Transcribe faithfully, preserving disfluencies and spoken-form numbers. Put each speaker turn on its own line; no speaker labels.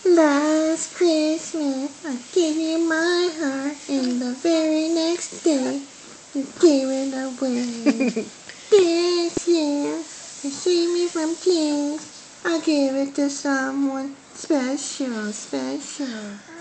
Last Christmas I gave you my heart, and the very next day you gave it away. This year, to save me from tears, I'll give it to someone special, special.